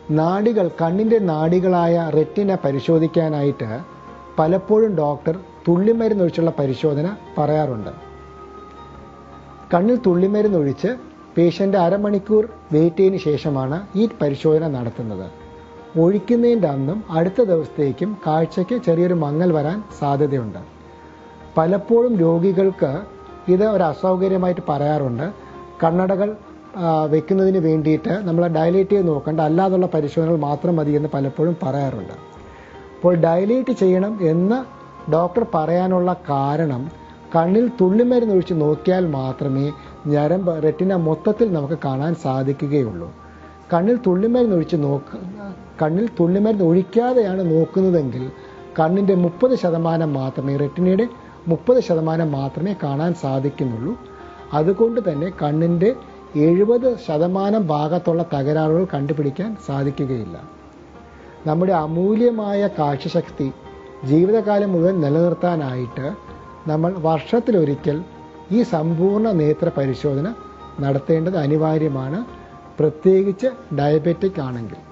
നാഡികൾ, കണ്ണിൻ്റെ നാഡികളായ റെറ്റിന പരിശോധിക്കാനായിട്ട് പലപ്പോഴും ഡോക്ടർ തുള്ളിമരുന്നൊഴിച്ചുള്ള പരിശോധന പറയാറുണ്ട്. കണ്ണിൽ തുള്ളിമരുന്നൊഴിച്ച് പേഷ്യൻ്റ് അരമണിക്കൂർ വെയിറ്റ് ചെയ്തതിന് ശേഷമാണ് ഈ പരിശോധന നടത്തുന്നത്. ഒഴിക്കുന്നതിൻ്റെ അന്നും അടുത്ത ദിവസത്തേക്കും കാഴ്ചയ്ക്ക് ചെറിയൊരു മങ്ങൽ വരാൻ സാധ്യതയുണ്ട്. പലപ്പോഴും രോഗികൾക്ക് ഇത് ഒരു അസൗകര്യമായിട്ട് പറയാറുണ്ട്. കണ്ണടകൾ വെക്കുന്നതിന് വേണ്ടിയിട്ട് നമ്മൾ ഡയലേറ്റ് ചെയ്ത് നോക്കേണ്ട, അല്ലാതുള്ള പരിശോധനകൾ മാത്രം മതി എന്ന് പലപ്പോഴും പറയാറുണ്ട്. അപ്പോൾ ഡയലേറ്റ് ചെയ്യണം എന്ന് ഡോക്ടർ പറയാനുള്ള കാരണം കണ്ണിൽ തുള്ളിമരുന്നൊഴിച്ച് നോക്കിയാൽ മാത്രമേ ഞരമ്പ്, റെറ്റിന മൊത്തത്തിൽ നമുക്ക് കാണാൻ സാധിക്കുകയുള്ളൂ. കണ്ണിൽ തുള്ളിമരുന്ന് ഒഴിക്കാതെയാണ് നോക്കുന്നതെങ്കിൽ കണ്ണിൻ്റെ 30% മാത്രമേ, റെറ്റിനയുടെ 30% മാത്രമേ കാണാൻ സാധിക്കുന്നുള്ളൂ. അതുകൊണ്ട് തന്നെ കണ്ണിൻ്റെ 70% ഭാഗത്തുള്ള തകരാറുകൾ കണ്ടുപിടിക്കാൻ സാധിക്കുകയില്ല. നമ്മുടെ അമൂല്യമായ കാഴ്ചശക്തി ജീവിതകാലം മുഴുവൻ നിലനിർത്താനായിട്ട് നമ്മൾ വർഷത്തിലൊരിക്കൽ ഈ സമ്പൂർണ്ണ നേത്ര പരിശോധന നടത്തേണ്ടത് അനിവാര്യമാണ്, പ്രത്യേകിച്ച് ഡയബറ്റിക് ആണെങ്കിൽ.